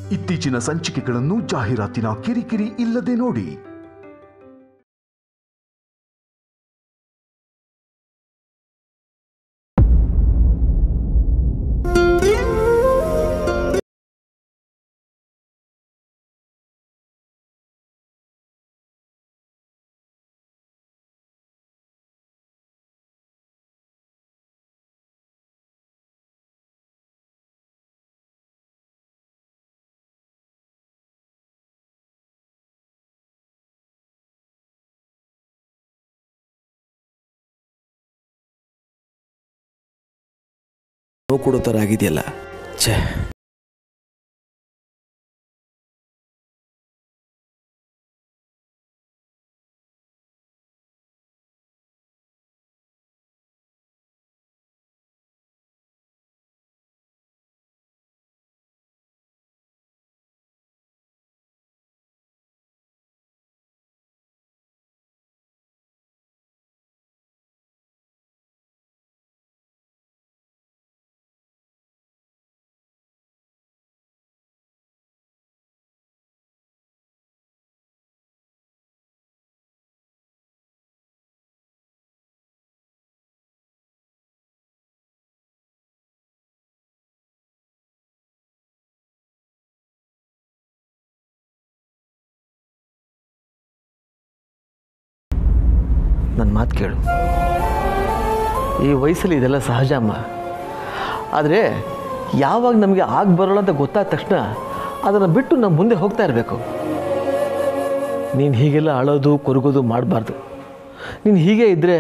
ಇತ್ತೀಚಿನ ಸಂಚಿಕೆಗಳನ್ನು ಜಾಹೀರಾತಿನ ಕಿರಿಕಿರಿ ಇಲ್ಲದೆ ನೋಡಿ. ನೋವು ಕೊಡೋ ಥರ ಆಗಿದೆಯಲ್ಲ. ಛೇ, ನನ್ನ ಮಾತು ಕೇಳು. ಈ ವಯಸ್ಸಲ್ಲಿ ಇದೆಲ್ಲ ಸಹಜ ಅಮ್ಮ. ಆದರೆ ಯಾವಾಗ ನಮಗೆ ಆಗ ಬರೋಲ್ಲ ಅಂತ ಗೊತ್ತಾದ ತಕ್ಷಣ ಅದನ್ನು ಬಿಟ್ಟು ನಾವು ಮುಂದೆ ಹೋಗ್ತಾ ಇರಬೇಕು. ನೀನು ಹೀಗೆಲ್ಲ ಅಳೋದು ಕೊರಗೋದು ಮಾಡಬಾರ್ದು. ನೀನು ಹೀಗೆ ಇದ್ದರೆ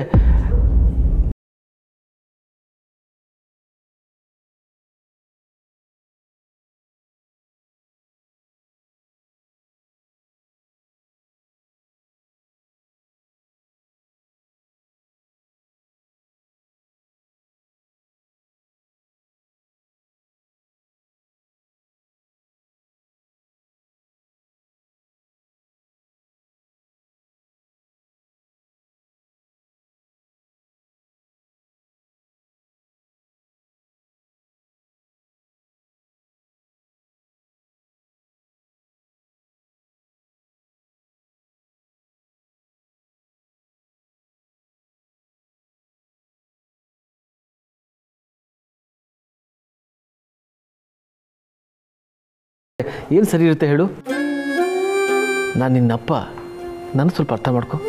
ಏನು ಸರಿ ಇರುತ್ತೆ ಹೇಳು? ನಾನು ನಿನ್ನಪ್ಪ, ನಾನು ಸ್ವಲ್ಪ ಅರ್ಥ ಮಾಡ್ಕೊ.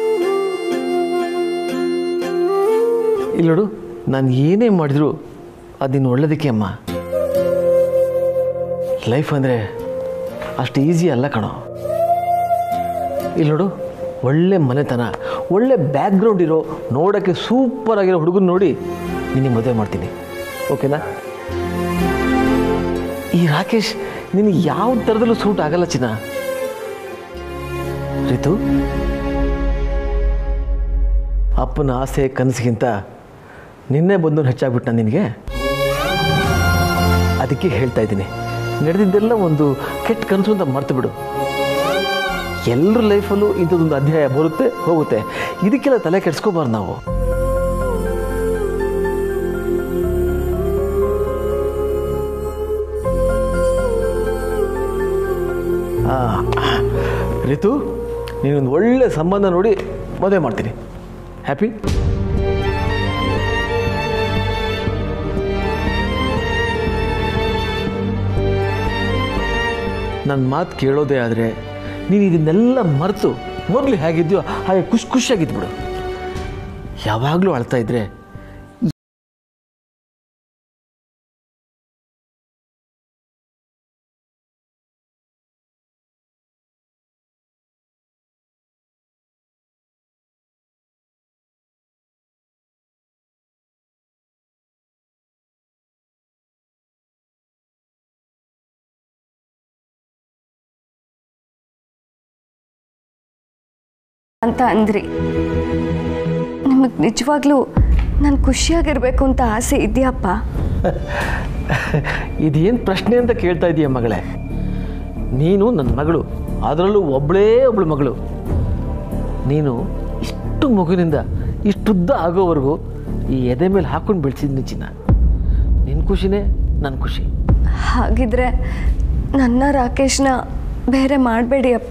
ಇಲ್ಲ ನೋಡು, ನಾನು ಏನೇ ಮಾಡಿದ್ರು ಅದು ನಿನ್ನ ಒಳ್ಳೆಯದಕ್ಕೆ ಅಮ್ಮ. ಲೈಫ್ ಅಂದರೆ ಅಷ್ಟು ಈಸಿ ಅಲ್ಲ ಕಣೋ. ಇಲ್ಲ ನೋಡು, ಒಳ್ಳೆ ಮನೆತನ, ಒಳ್ಳೆ ಬ್ಯಾಕ್ಗ್ರೌಂಡ್ ಇರೋ, ನೋಡೋಕ್ಕೆ ಸೂಪರ್ ಆಗಿರೋ ಹುಡುಗನ ನೋಡಿ ನಿನಗೆ ಮದುವೆ ಮಾಡ್ತೀನಿ. ಓಕೆನಾ? ಈ ರಾಕೇಶ್ ನಿನಗೆ ಯಾವ ಥರದಲ್ಲೂ ಸೂಟ್ ಆಗಲ್ಲ ಚಿನ್ನ. ರಿತು, ಅಪ್ಪನ ಆಸೆ ಕನಸಿಗಿಂತ ನಿನ್ನೆ ಬಂದವನು ಹೆಚ್ಚಾಗ್ಬಿಟ್ಟು ನಾನು ನಿನಗೆ. ಅದಕ್ಕೆ ಹೇಳ್ತಾ ಇದ್ದೀನಿ, ನಡೆದಿದ್ದೆಲ್ಲ ಒಂದು ಕೆಟ್ಟ ಕನಸು ಅಂತ ಮರ್ತು ಬಿಡು. ಎಲ್ಲರ ಲೈಫಲ್ಲೂ ಇಂಥದ್ದೊಂದು ಅಧ್ಯಾಯ ಬರುತ್ತೆ ಹೋಗುತ್ತೆ. ಇದಕ್ಕೆಲ್ಲ ತಲೆ ಕೆಡಿಸ್ಕೋಬಾರ್ದು ನಾವು. ರಿತು, ನೀನೊಂದು ಒಳ್ಳೆ ಸಂಬಂಧ ನೋಡಿ ಮದುವೆ ಮಾಡ್ತೀನಿ. ಹ್ಯಾಪಿ? ನನ್ನ ಮಾತು ಕೇಳೋದೇ ಆದರೆ ನೀನು ಇದನ್ನೆಲ್ಲ ಮರೆತು ಮೊದಲು ಹೇಗಿದ್ಯೋ ಹಾಗೆ ಖುಷಿಯಾಗಿದ್ಬಿಡು. ಯಾವಾಗಲೂ ಅಳ್ತಾ ಇದ್ರೆ ಅಂತ ಅಂದ್ರಿ. ನಿಮಗೆ ನಿಜವಾಗ್ಲೂ ನಾನು ಖುಷಿಯಾಗಿರ್ಬೇಕು ಅಂತ ಆಸೆ ಇದೆಯಪ್ಪ? ಇದೇನು ಪ್ರಶ್ನೆ ಅಂತ ಕೇಳ್ತಾ ಇದೀಯ ಮಗಳೇ? ನೀನು ನನ್ನ ಮಗಳು, ಅದರಲ್ಲೂ ಒಬ್ಬಳು ಮಗಳು. ನೀನು ಇಷ್ಟು ಮಗುವಿನಿಂದ ಇಷ್ಟುದ್ದ ಆಗೋವರೆಗೂ ಈ ಎದೆ ಮೇಲೆ ಹಾಕೊಂಡು ಬೆಳೆಸಿದ್ನಿ ಚಿನ್ನ. ನಿನ್ನ ಖುಷಿನೇ ನನ್ನ ಖುಷಿ. ಹಾಗಿದ್ರೆ ನನ್ನ ರಾಕೇಶ್ನ ಬೇರೆ ಮಾಡಬೇಡಿ ಅಪ್ಪ.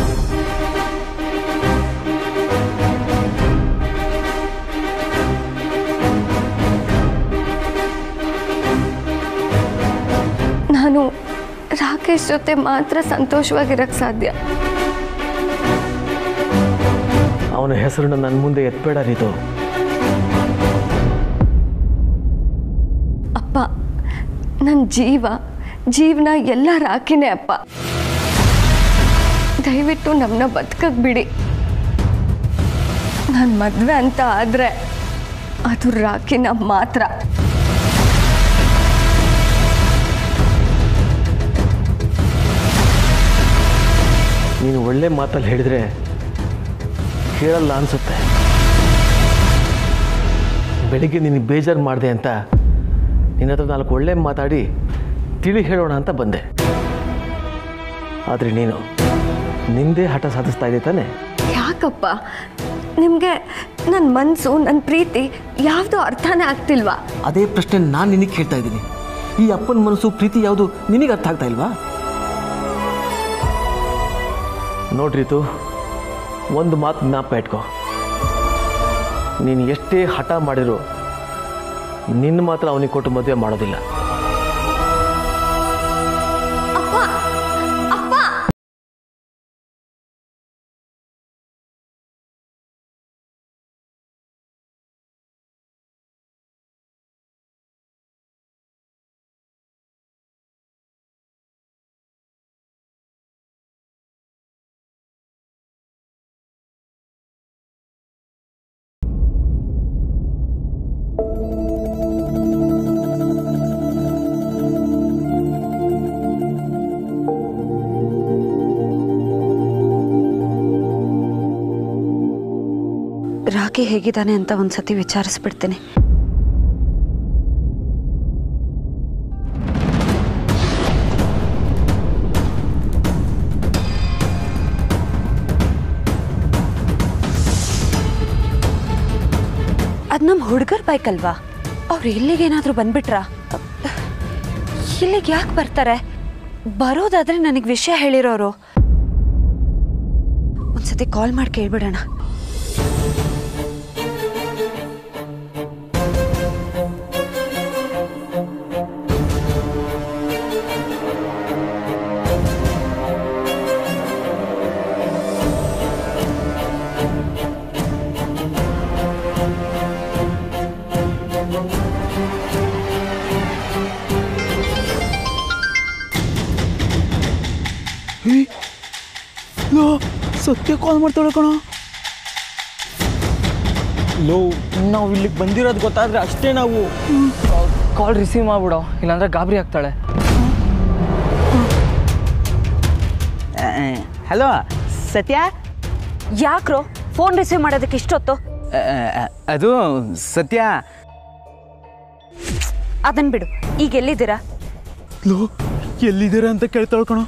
ನಾನು ರಾಕೇಶ್ ಜೊತೆ ಮಾತ್ರ ಸಂತೋಷವಾಗಿರಕ್ಕೆ ಸಾಧ್ಯ. ಅವನ ಹೆಸರನ್ನ ನನ್ನ ಮುಂದೆ ಎತ್ಬೇಡ ರೀತು. ಅಪ್ಪ, ನನ್ನ ಜೀವನ ಎಲ್ಲ ರಾಕಿನೇ ಅಪ್ಪ. ದಯವಿಟ್ಟು ನಮ್ಮನ್ನ ಬದುಕಕ್ಕೆ ಬಿಡಿ. ನನ್ನ ಮದುವೆ ಅಂತ ಆದರೆ ಅದು ರಾಕಿನ ಮಾತ್ರ. ನೀನು ಒಳ್ಳೆ ಮಾತಲ್ಲಿ ಹೇಳಿದರೆ ಕೇಳಲ್ಲ ಅನಿಸುತ್ತೆ. ಬೆಳಿಗ್ಗೆ ನಿನಗೆ ಬೇಜಾರು ಮಾಡಿದೆ ಅಂತ ನಿನ್ನ ಹತ್ರ 4 ಒಳ್ಳೆ ಮಾತಾಡಿ ತಿಳಿ ಹೇಳೋಣ ಅಂತ ಬಂದೆ. ಆದರೆ ನೀನು ನಿಂದೇ ಹಠ ಸಾಧಿಸ್ತಾ ಇದೆ ತಾನೆ? ಯಾಕಪ್ಪ, ನಿಮಗೆ ನನ್ನ ಮನಸ್ಸು, ನನ್ನ ಪ್ರೀತಿ ಯಾವುದೂ ಅರ್ಥನೇ ಆಗ್ತಿಲ್ವಾ? ಅದೇ ಪ್ರಶ್ನೆ ನಾನು ನಿನಗೆ ಕೇಳ್ತಾ ಇದ್ದೀನಿ. ಈ ಅಪ್ಪನ ಮನಸ್ಸು, ಪ್ರೀತಿ ಯಾವುದು ನಿನಗೆ ಅರ್ಥ ಆಗ್ತಾ ಇಲ್ವಾ? ನೋಡ್ರಿತು, ಒಂದು ಮಾತು ಜ್ಞಾಪಕ ಇಟ್ಕೋ. ನೀನು ಎಷ್ಟೇ ಹಠ ಮಾಡಿರೋ ನಿನ್ನ ಮಾತ್ರ ಅವನಿಗೆ ಕೊಟ್ಟು ಮದುವೆ ಮಾಡೋದಿಲ್ಲ. ರಾಕಿ ಹೇಗಿದ್ದಾನೆ ಅಂತ ಒಂದ್ಸತಿ ವಿಚಾರಿಸ್ಬಿಡ್ತೀನಿ. ಅದು ನಮ್ಮ ಹುಡುಗರ ಬೈಕ್ ಅಲ್ವಾ? ಅವ್ರು ಇಲ್ಲಿಗೇನಾದರೂ ಬಂದ್ಬಿಟ್ರಾ? ಇಲ್ಲಿಗೆ ಯಾಕೆ ಬರ್ತಾರೆ? ಬರೋದಾದ್ರೆ ನನಗೆ ವಿಷಯ ಹೇಳಿರೋರು. ಒಂದ್ಸತಿ ಕಾಲ್ ಮಾಡಿ ಕೇಳ್ಬಿಡೋಣ. ಸತ್ಯ ಕಾಲ್ ಮಾಡ್ತಾಳೆ ಕಣ. ಲೋ, ನಾವು ಇಲ್ಲಿಗೆ ಬಂದಿರೋದು ಗೊತ್ತಾದ್ರೆ ಅಷ್ಟೇ. ನಾವು ಕಾಲ್ ರಿಸೀವ್ ಮಾಡ್ಬಿಡೋ, ಇಲ್ಲಾಂದ್ರೆ ಗಾಬರಿ ಆಗ್ತಾಳೆ. ಹಲೋ ಸತ್ಯ. ಯಾಕ್ರೋ ಫೋನ್ ರಿಸೀವ್ ಮಾಡೋದಕ್ಕೆ ಇಷ್ಟೊತ್ತು? ಅದು ಸತ್ಯ. ಅದನ್ ಬಿಡು, ಈಗ ಎಲ್ಲಿದ್ದೀರಾ? ಲೋ, ಎಲ್ಲಿದ್ದೀರಾ ಅಂತ ಕೇಳ್ತಾಳೆ ಕಣ.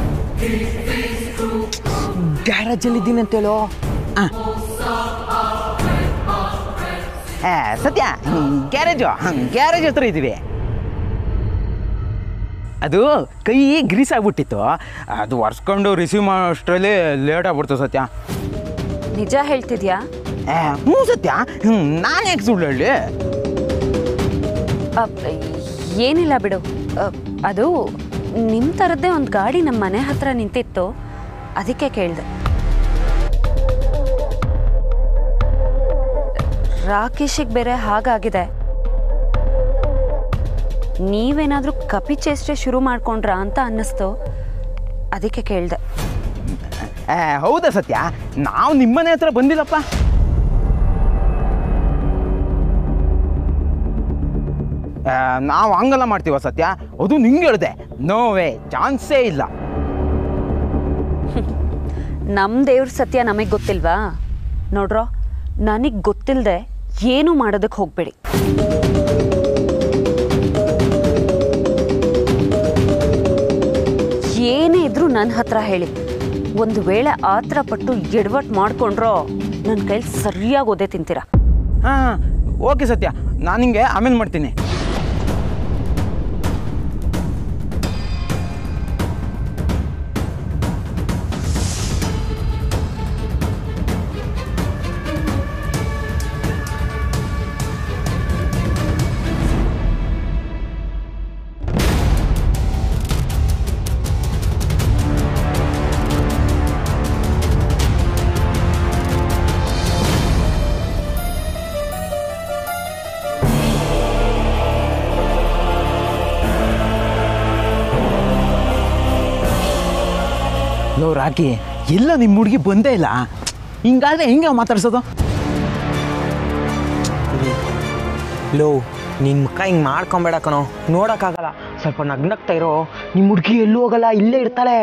ಗ್ಯಾರೇಜಲ್ಲಿ ಇದ್ದೀನಿ ಅಂತೇಳೋ. ಸತ್ಯ, ಗ್ಯಾರೇಜ್ ಹತ್ರ ಇದ್ದೀವಿ. ಅದು ಕೈ ಗ್ರೀಸ್ ಆಗ್ಬಿಟ್ಟಿತ್ತು, ಅದು ಒರೆಸ್ಕೊಂಡು ರಿಸೀವ್ ಮಾಡೋಷ್ಟರಲ್ಲಿ ಲೇಟ್ ಆಗ್ಬಿಡ್ತು ಸತ್ಯ. ನಿಜ ಹೇಳ್ತಿದ್ಯಾ? ಹ್ಞೂ ಸತ್ಯ, ನಾನು ಯಾಕೆ ಸುಳ್ಳು ಹೇಳಿ? ಏನಿಲ್ಲ ಬಿಡು. ಅದು ನಿಮ್ಮ ಥರದ್ದೇ ಒಂದು ಗಾಡಿ ನಮ್ಮ ಮನೆ ಹತ್ರ ನಿಂತಿತ್ತು, ಅದಕ್ಕೆ ಕೇಳಿದೆ. ರಾಕೇಶಿಗೆ ಬೇರೆ ಹಾಗಾಗಿದೆ. ನೀವೇನಾದರೂ ಕಪಿ ಚೇಷ್ಟೆ ಶುರು ಮಾಡ್ಕೊಂಡ್ರಾ ಅಂತ ಅನ್ನಿಸ್ತು, ಅದಕ್ಕೆ ಕೇಳಿದೆ. ಹೌದಾ ಸತ್ಯ? ನಾವು ನಿಮ್ಮನೆ ಹತ್ರ ಬಂದಿಲ್ಲಪ್ಪ. ನಾವು ಹಂಗೆಲ್ಲ ಮಾಡ್ತೀವ ಸತ್ಯ? ಅದು ನಿಂಗೆ ಹೇಳಿದೆ. ನೋವೇ ಚಾನ್ಸೇ ಇಲ್ಲ. ನಮ್ಮ ದೇವ್ರ ಸತ್ಯ ನಮಗೆ ಗೊತ್ತಿಲ್ವಾ? ನೋಡ್ರೋ, ನನಗೆ ಗೊತ್ತಿಲ್ಲದೆ ಏನೂ ಮಾಡೋದಕ್ಕೆ ಹೋಗ್ಬೇಡಿ. ಏನೇ ಇದ್ರೂ ನನ್ನ ಹತ್ರ ಹೇಳಿ. ಒಂದು ವೇಳೆ ಆತರ ಪಟ್ಟು ಎಡವಟ್ಟು ಮಾಡ್ಕೊಂಡ್ರೋ ನನ್ನ ಕೈಲಿ ಸರಿಯಾಗಿ ಓದೇ ತಿಂತೀರಾ. ಹಾಂ, ಓಕೆ ಸತ್ಯ, ನಾನು ನಿಂಗೆ ಆಮೇಲೆ ಮಾಡ್ತೀನಿ. ಲೋ ರಾಕಿ, ಎಲ್ಲ ನಿಮ್ಮ ಹುಡುಗಿ ಬಂದೇ ಇಲ್ಲ. ಹಿಂಗಾದ್ರೆ ಹೆಂಗೆ ಮಾತಾಡ್ಸೋದು? ಲೋ, ನಿನ್ನ ಮುಖ ಹಿಂಗೆ ಮಾಡ್ಕೊಂಬೇಡ ಕಣೋ, ನೋಡೋಕ್ಕಾಗಲ್ಲ. ಸ್ವಲ್ಪ ನಗ್ನಗ್ತಾ ಇರೋ. ನಿಮ್ಮ ಹುಡುಗಿ ಎಲ್ಲೂ ಹೋಗಲ್ಲ, ಇಲ್ಲೇ ಇರ್ತಾಳೆ.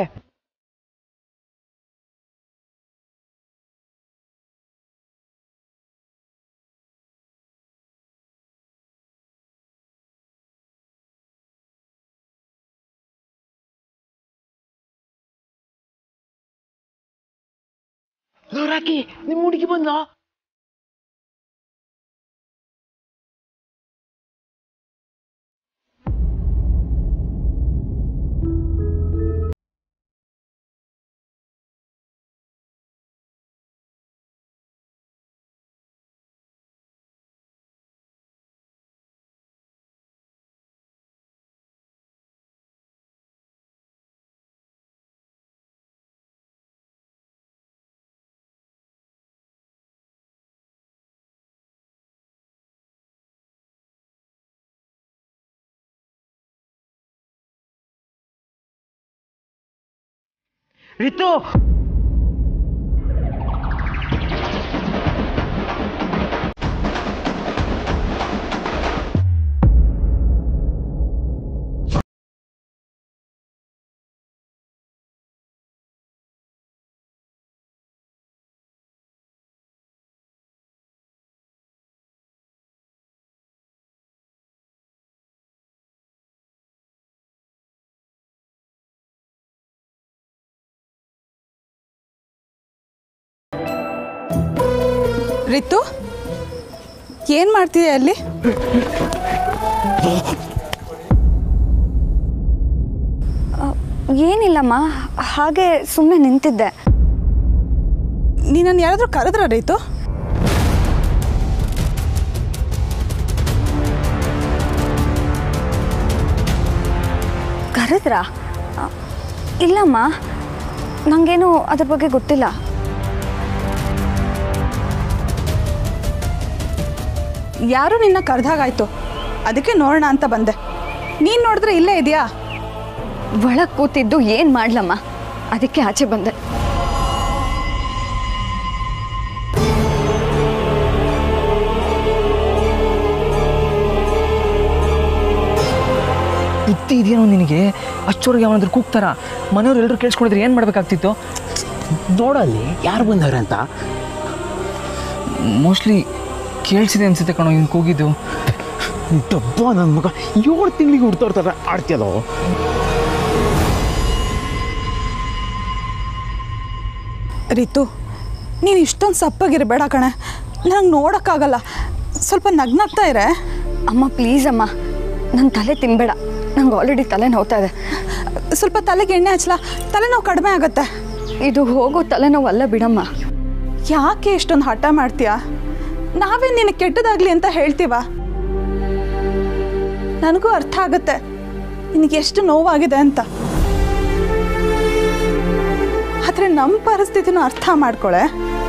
ರಾಕಿ, ನಿಮ್ಮ ಹುಡುಗಿ ಬಂದ್ಲಾ? ರಿತು, ರಿತು, ಏನು ಮಾಡ್ತಿದೆ ಅಲ್ಲಿ? ಏನಿಲ್ಲಮ್ಮ, ಹಾಗೆ ಸುಮ್ಮನೆ ನಿಂತಿದ್ದೆ. ನೀನನ್ನು ಯಾರಾದರೂ ಕರೆದ್ರ ರಿತು? ಕರೆದ್ರಾ? ಇಲ್ಲಮ್ಮ, ನನಗೇನು ಅದ್ರ ಬಗ್ಗೆ ಗೊತ್ತಿಲ್ಲ. ಯಾರು ನಿನ್ನ ಕರೆದಾಗಾಯ್ತು, ಅದಕ್ಕೆ ನೋಡೋಣ ಅಂತ ಬಂದೆ. ನೀನು ನೋಡಿದ್ರೆ ಇಲ್ಲೇ ಇದೆಯಾ? ಒಳಗೆ ಕೂತಿದ್ದು ಏನು ಮಾಡ್ಲಮ್ಮ, ಅದಕ್ಕೆ ಆಚೆ ಬಂದೆ. ಬುದ್ಧಿ ಇದೆಯೇನೋ ನಿನಗೆ? ಅಷ್ಟೊಳಗೆ ಅವನಾದ್ರೂ ಕೂಗ್ತಾರ, ಮನೆಯವ್ರು ಎಲ್ಲರೂ ಕೇಳಿಸ್ಕೊಂಡಿದ್ರೆ ಏನು ಮಾಡಬೇಕಾಗ್ತಿತ್ತು? ನೋಡಲ್ಲಿ ಯಾರು ಬಂದವ್ರೆ ಅಂತ. ಮೋಸ್ಟ್ಲಿ ಕೇಳಿಸಿದೆ ಅನ್ಸುತ್ತೆ ಕಣೋ ಇವ್ನು ಕೂಗಿದ್ದು. ಡಬ್ಬ ನನ್ನ ಮಗ, 7 ತಿಂಗಳಿಗೆ ಹುಡ್ತೋರ್ತಾರ ಆಡ್ತಿಯಲ್ಲೋ. ರಿತು, ನೀನು ಇಷ್ಟೊಂದು ಸಪ್ಪಾಗಿರಬೇಡ ಕಣೆ, ನಂಗೆ ನೋಡೋಕ್ಕಾಗಲ್ಲ. ಸ್ವಲ್ಪ ನಗ್ನಾಗ್ತಾ ಇರೆ. ಅಮ್ಮ ಪ್ಲೀಸ್ ಅಮ್ಮ, ನನ್ನ ತಲೆ ತಿನ್ಬೇಡ, ನಂಗೆ ಆಲ್ರೆಡಿ ತಲೆ ನೋವ್ತಾ ಇದೆ. ಸ್ವಲ್ಪ ತಲೆಗೆ ಎಣ್ಣೆ ಹಚ್ಚಲ, ತಲೆನೋವು ಕಡಿಮೆ ಆಗುತ್ತೆ. ಇದು ಹೋಗೋ ತಲೆನೋವಲ್ಲ ಬಿಡಮ್ಮ. ಯಾಕೆ ಇಷ್ಟೊಂದು ಹಠ ಮಾಡ್ತೀಯಾ? ನಾವೇ ನಿನಗೆ ಕೆಟ್ಟದಾಗಲಿ ಅಂತ ಹೇಳ್ತೀವ? ನನಗೂ ಅರ್ಥ ಆಗುತ್ತೆ ನಿನಗೆ ಎಷ್ಟು ನೋವಾಗಿದೆ ಅಂತ. ಆದರೆ ನಮ್ಮ ಪರಿಸ್ಥಿತಿನೂ ಅರ್ಥ ಮಾಡ್ಕೊಳೆ.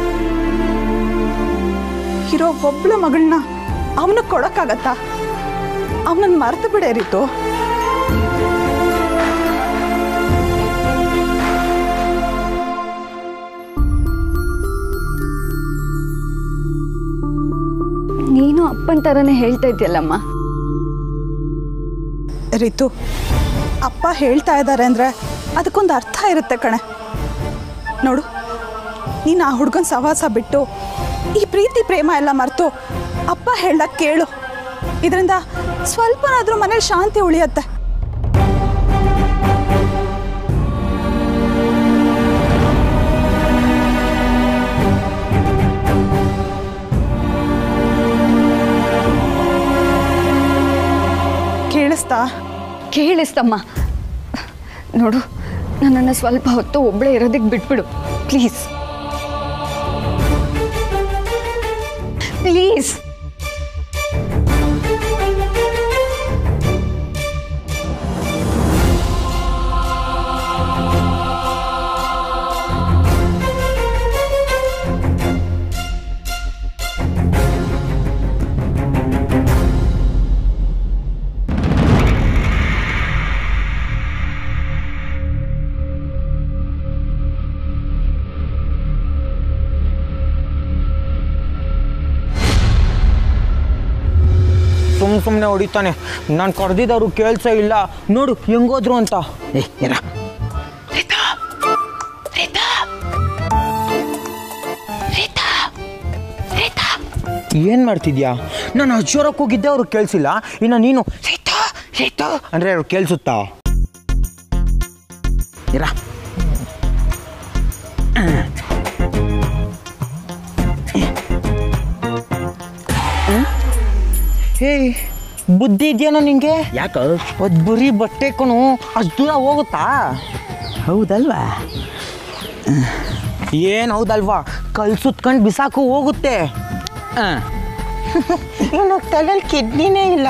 ಇರೋ ಒಬ್ಬಳ ಮಗಳನ್ನ ಅವನಿಗೆ ಕೊಡೋಕ್ಕಾಗತ್ತಾ? ಅವನನ್ನು ಮರೆತು ಬಿಡೇ ರೀತು. ನೀನು ಅಪ್ಪನ ಥರನೇ ಹೇಳ್ತಾ ಇದ್ದೀಯಲ್ಲಮ್ಮ. ರಿತು, ಅಪ್ಪ ಹೇಳ್ತಾ ಇದ್ದಾರೆ ಅಂದರೆ ಅದಕ್ಕೊಂದು ಅರ್ಥ ಇರುತ್ತೆ ಕಣೆ. ನೋಡು, ನೀನು ಆ ಹುಡುಗನ ಸವಾಸ ಬಿಟ್ಟು ಈ ಪ್ರೀತಿ ಪ್ರೇಮ ಎಲ್ಲ ಮರೆತು ಅಪ್ಪ ಹೇಳಕ್ಕೆ ಕೇಳು. ಇದರಿಂದ ಸ್ವಲ್ಪನಾದರೂ ಮನೇಲಿ ಶಾಂತಿ ಉಳಿಯತ್ತೆ. ಕೇಳಿಸ್ತಮ್ಮ. ನೋಡು, ನನ್ನನ್ನು ಸ್ವಲ್ಪ ಹೊತ್ತು ಒಬ್ಬಳೇ ಇರೋದಕ್ಕೆ ಬಿಟ್ಬಿಡು ಪ್ಲೀಸ್. ಪ್ಲೀಸ್. ಸುಮ್ಮನೆ ಹೊಡಿತಾನೆ. ನಾನು ಕರೆದಿದ್ದವರು ಕೇಳಿಸ ಇಲ್ಲ, ನೋಡು ಹೆಂಗೋದ್ರು ಅಂತ. ಏನ ಏನು ಮಾಡ್ತಿದ್ಯಾ? ನಾನು ಅಜ್ಜೋರಕ್ಕೆ ಹೋಗಿದ್ದೆ, ಅವ್ರಿಗೆ ಕೇಳಿಸಿಲ್ಲ. ಇನ್ನು ನೀನು ಸೀತಾ ಅಂದರೆ ಅವ್ರು ಕೇಳಿಸುತ್ತಾ? ಇರ ಏಯ್, ಬುದ್ಧಿ ಇದೆಯೇನೋ ನಿಂಗೆ? ಯಾಕ? ಅದು ಬರೀ ಬಟ್ಟೆ ಕಣು, ಅಷ್ಟು ದೂರ ಹೋಗುತ್ತಾ? ಹೌದಲ್ವಾ? ಏನು ಹೌದಲ್ವಾ? ಕಲ್ ಸುತ್ಕೊಂಡು ಬಿಸಾಕು ಹೋಗುತ್ತೆ. ಇನ್ನು ತಲೆಯಲ್ಲಿ ಕಿಡ್ನಿನೇ ಇಲ್ಲ.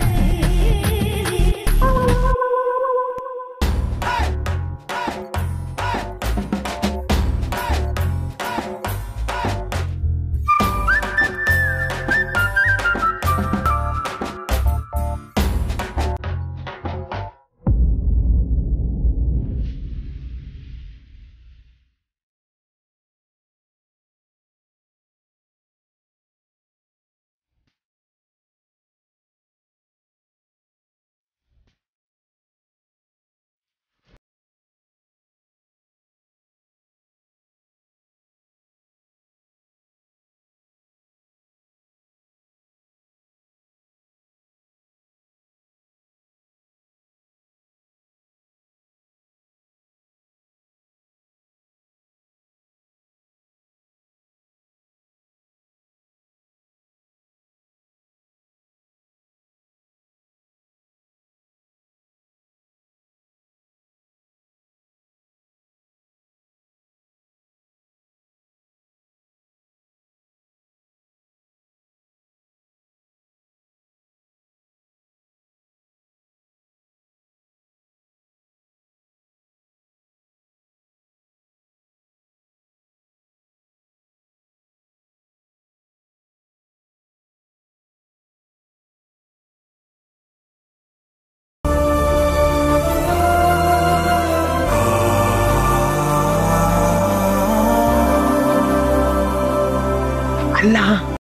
ಅಲ್ಲ,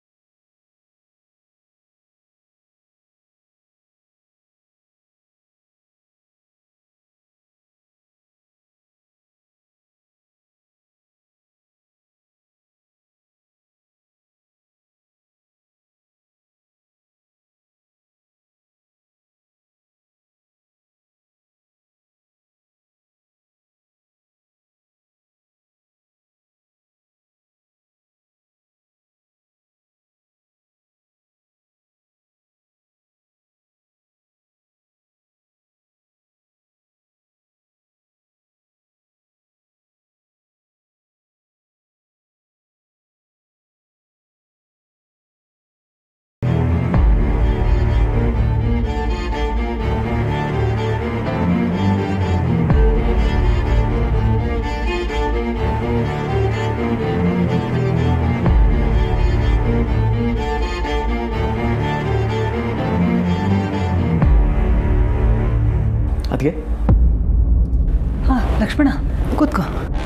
ಅದಕ್ಕೆ ಹಾಂ ಲಕ್ಷ್ಮಣ ಕೂತ್ಕೋ.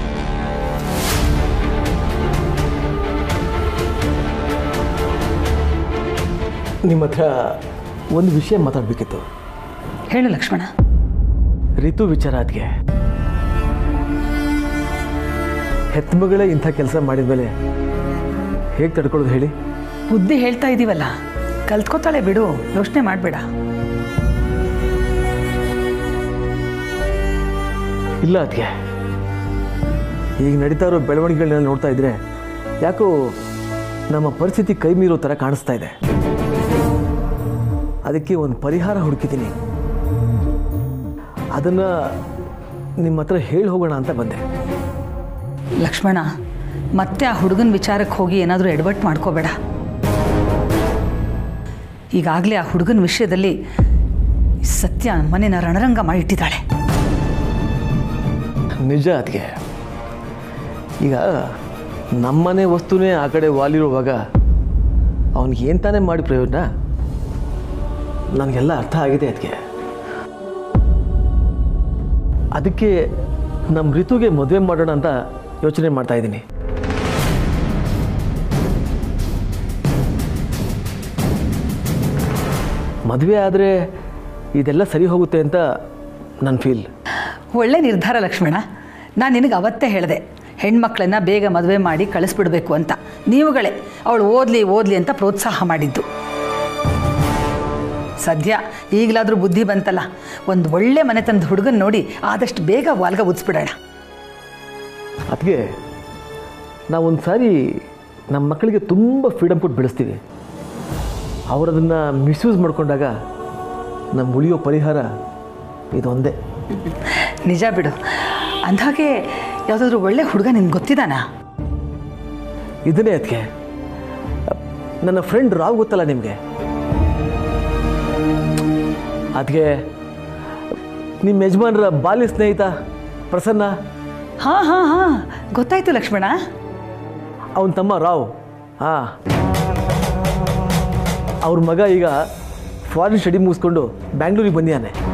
ನಿಮ್ಮ ಹತ್ರ ಒಂದು ವಿಷಯ ಮಾತಾಡಬೇಕಿತ್ತು. ಹೇಳು ಲಕ್ಷ್ಮಣ. ರಿತು ವಿಚಾರ. ಅದಕ್ಕೆ ಹೆತ್ತ ಮಗಳೇ ಇಂಥ ಕೆಲಸ ಮಾಡಿದ್ಮೇಲೆ ಹೇಗೆ ತಡ್ಕೊಳ್ಳೋದು ಹೇಳಿ? ಬುದ್ಧಿ ಹೇಳ್ತಾ ಇದ್ದೀವಲ್ಲ, ಕಲ್ತ್ಕೋತಾಳೆ ಬಿಡು, ಯೋಚನೆ ಮಾಡಬೇಡ. ಇಲ್ಲ ಅದಕ್ಕೆ ಈಗ ನಡೀತಾ ಇರೋ ಬೆಳವಣಿಗೆಗಳನ್ನ ನೋಡ್ತಾ ಇದ್ರೆ ಯಾಕೋ ನಮ್ಮ ಪರಿಸ್ಥಿತಿ ಕೈ ಮೀರೋ ಥರ ಕಾಣಿಸ್ತಾ ಇದೆ. ಅದಕ್ಕೆ ಒಂದು ಪರಿಹಾರ ಹುಡುಕಿದ್ದೀನಿ. ಅದನ್ನು ನಿಮ್ಮ ಹತ್ರ ಹೇಳಿ ಹೋಗೋಣ ಅಂತ ಬಂದೆ. ಲಕ್ಷ್ಮಣ, ಮತ್ತೆ ಆ ಹುಡುಗನ ವಿಚಾರಕ್ಕೆ ಹೋಗಿ ಏನಾದರೂ ಎಡವಟ್ಟು ಮಾಡ್ಕೋಬೇಡ. ಈಗಾಗಲೇ ಆ ಹುಡುಗನ ವಿಷಯದಲ್ಲಿ ಸತ್ಯ ಮನೆನ ರಣರಂಗ ಮಾಡಿಟ್ಟಿದ್ದಾಳೆ. ನಿಜ ಅದಕ್ಕೆ. ಈಗ ನಮ್ಮನೆ ವಸ್ತುನೇ ಆ ಕಡೆ ವಾಲಿರುವಾಗ ಅವನಿಗೇನು ತಾನೇ ಮಾಡಿ ಪ್ರಯೋಜನ? ನನಗೆಲ್ಲ ಅರ್ಥ ಆಗಿದೆ ಅದಕ್ಕೆ. ಅದಕ್ಕೆ ನಮ್ಮ ಋತುಗೆ ಮದುವೆ ಮಾಡೋಣ ಅಂತ ಯೋಚನೆ ಮಾಡ್ತಾ ಇದ್ದೀನಿ. ಮದುವೆ ಆದರೆ ಇದೆಲ್ಲ ಸರಿ ಹೋಗುತ್ತೆ ಅಂತ ನನ್ನ ಫೀಲ್. ಒಳ್ಳೆ ನಿರ್ಧಾರ ಲಕ್ಷ್ಮಣ. ನಾನು ನಿನಗೆ ಅವತ್ತೇ ಹೇಳಿದೆ ಹೆಣ್ಮಕ್ಳನ್ನ ಬೇಗ ಮದುವೆ ಮಾಡಿ ಕಳಿಸ್ಬಿಡ್ಬೇಕು ಅಂತ. ನೀವುಗಳೇ ಅವಳು ಓದಲಿ ಅಂತ ಪ್ರೋತ್ಸಾಹ ಮಾಡಿದ್ದು. ಸದ್ಯ ಈಗಲಾದರೂ ಬುದ್ಧಿ ಬಂತಲ್ಲ, ಒಂದು ಒಳ್ಳೆ ಮನೆತನದ ಹುಡುಗನ ನೋಡಿ ಆದಷ್ಟು ಬೇಗ ವಾಲ್ಗ ಉದಿಸ್ಬಿಡೋಣ. ಅದಕ್ಕೆ ನಾವೊಂದು ಸಾರಿ ನಮ್ಮ ಮಕ್ಕಳಿಗೆ ತುಂಬ ಫ್ರೀಡಮ್ ಕೊಟ್ಟು ಬೆಳೆಸ್ತೀವಿ. ಅವರದನ್ನು ಮಿಸ್ಯೂಸ್ ಮಾಡಿಕೊಂಡಾಗ ನಮ್ಮ ಉಳಿಯೋ ಪರಿಹಾರ ಇದೊಂದೇ. ನಿಜ ಬಿಡು. ಅಂದಾಗೆ ಯಾವುದಾದ್ರೂ ಒಳ್ಳೆ ಹುಡುಗ ನಿನ್ಗೆ ಗೊತ್ತಿದ್ದಾನಾ? ಇದನ್ನೇ ಅದಕ್ಕೆ ನನ್ನ ಫ್ರೆಂಡ್ ರಾವ್ ಗೊತ್ತಲ್ಲ ನಿಮಗೆ, ಅದಕ್ಕೆ ನಿಮ್ಮ ಯಜಮಾನರ ಬಾಲ್ಯ ಸ್ನೇಹಿತ ಪ್ರಸನ್ನ. ಹಾಂ ಗೊತ್ತಾಯ್ತು ಲಕ್ಷ್ಮಣ. ಅವನ ತಮ್ಮ ರಾವ್. ಹಾಂ, ಅವ್ರ ಮಗ ಈಗ ಫಾರಿನ್ ಸ್ಟಡಿ ಮುಗಿಸ್ಕೊಂಡು ಬ್ಯಾಂಗ್ಳೂರಿಗೆ ಬಂದಿದ್ದಾನೆ.